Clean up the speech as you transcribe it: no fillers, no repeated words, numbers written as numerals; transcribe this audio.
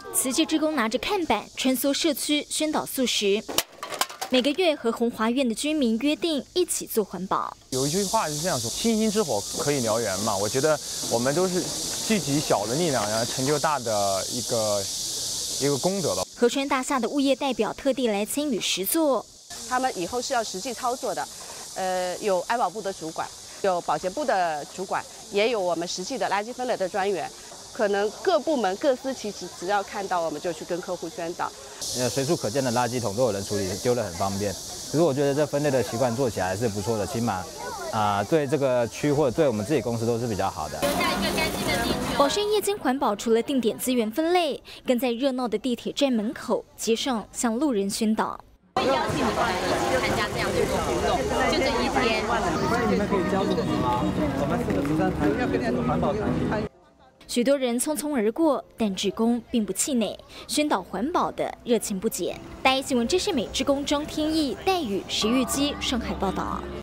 慈济志工拿着看板穿梭社区宣导素食，每个月和宏华苑的居民约定一起做环保。 有一句话是这样说：“星星之火可以燎原”嘛。我觉得我们都是聚集小的力量，然后成就大的一个功德吧。 和川大厦的物业代表特地来参与实作， 他们以后是要实际操作的，有安保部的主管，有保洁部的主管，也有我们实际的垃圾分类的专员。可能各部门各司其职，只要看到我们就去跟客户宣导。 随处可见的垃圾桶都有人处理，丢得很方便。可是我觉得这分类的习惯做起来还是不错的，起码对这个区或者对我们自己公司都是比较好的。 宝山夜间环保除了定点资源分类，更在热闹的地铁站门口、街上向路人宣导。 会邀请你们来一起参加这样的一个活动，就这一天。 你们可以加入我们吗？我们是个慈善团体，要跟你做环保团体。 许多人匆匆而过，但志工并不气馁，宣导环保的热情不减。大一新闻，这是美志工庄天意、戴宇、石玉基上海报道。